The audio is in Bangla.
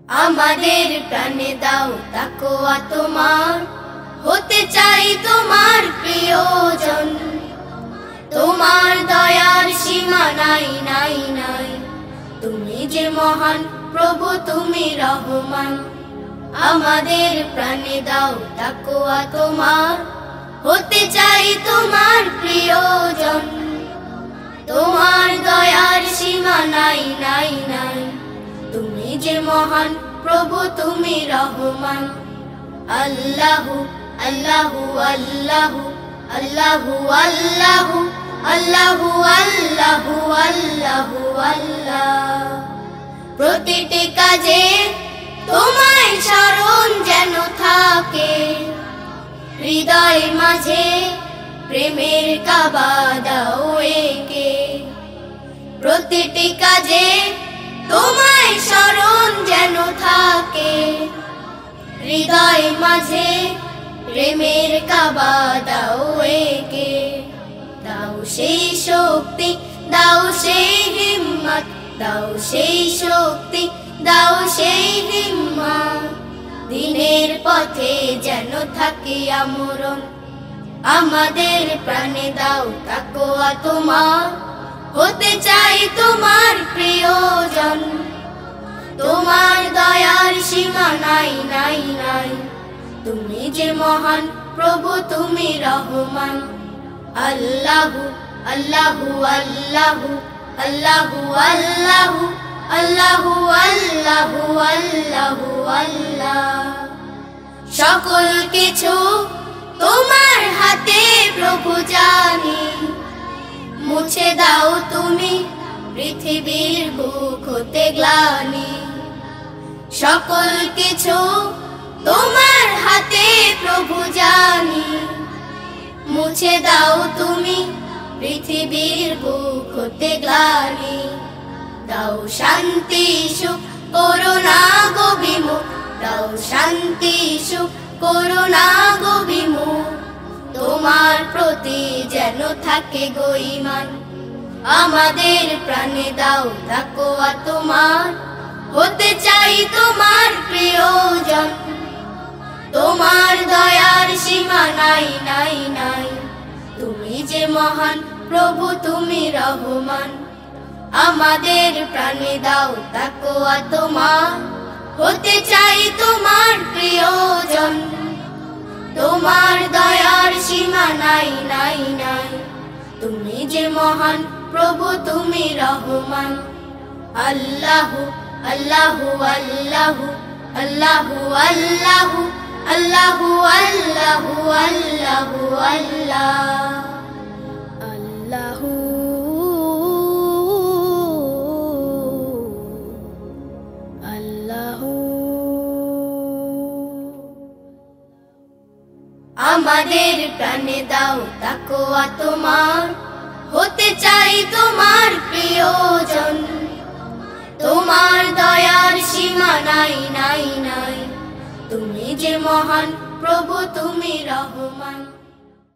আমাদের প্রাণে দাও তাকওয়া তোমার, হতে চাই তোমার প্রিয়জন। তোমার দয়ার সীমা নাই নাই নাই, তুমি যে মহান প্রভু, তুমি রহমান। আমাদের প্রাণে দাও তাকওয়া তোমার, হতে চাই তোমার প্রিয়জন। তোমার দয়ার সীমা নাই নাই নাই, তুমি যে মহান প্রভু, তুমি রহমান। আল্লাহু আল্লাহু আল্লাহু আল্লাহু আল্লাহু আল্লাহু আল্লাহু আল্লাহু আল্লাহ। প্রতিটি কাজে তোমায় স্মরণ যেন থাকে, হৃদয় মাঝে প্রেমের কাবা দাও এঁকে। প্রতিটি কাজে তোমায় স্মরণ যেন থাকে, হৃদয় মাঝে প্রেমের কাবা দাও এঁকে। দাও সেই শক্তি, দাও সেই হিম্মত, দাও সেই শক্তি, দাও সেই হিম্মত, দিনের পথে যেন থাকি আমরণ। আমাদের প্রাণে দাও তাকওয়া তোমার, হতে চাই তোমার প্রিয়জন। তোমার দয়ার সীমা নাই নাই নাই, তুমি যে মহান প্রভু, তুমি রহমান। আল্লাহু আল্লাহু আল্লাহু আল্লাহু আল্লাহু আল্লাহু আল্লাহু আল্লাহু আল্লাহ। সকল কিছু তোমার হাতে প্রভু জানি, মুছে দাও তুমি পৃথিবীর বুক হতে গ্লানি। সকল কিছু তোমার হাতে প্রভু জানি, মুছে দাও তুমি পৃথিবীর বুক হতে গ্লানি। দাও শান্তি সুখ, করুণা গো বিমুখ, দাও শান্তি সুখ, করুণা গো বিমুখ, তোমার প্রতি যেন থাকে গো ঈমান। আমাদের প্রাণে দাও তাকওয়া তোমার, হতে চাই তোমার প্রিয়জন। তোমার দয়ার সীমা নাই নাই নাই, তুমি যে মহান প্রভু, তুমি রহমান। আমাদের প্রাণে দাও তাকওয়া তোমার, হতে চাই তোমার প্রিয়জন। তোমার দয়ার সীমা নাই নাই নাই, তুমি যে মহান প্রভু, তুমি রহমান। আল্লাহু আল্লাহু আল্লাহু আল্লাহু আল্লাহু আল্লাহু আল্লাহু আল্লাহু আল্লাহ। আল্লাহু আল্লাহু। আমাদের প্রাণে দাও তাকওয়া তোমার, হতে চাই তোমার প্রিয়জন। তোমার দয়ার সীমা নাই নাই নাই, তুমি যে মহান প্রভু, তুমি রহমান।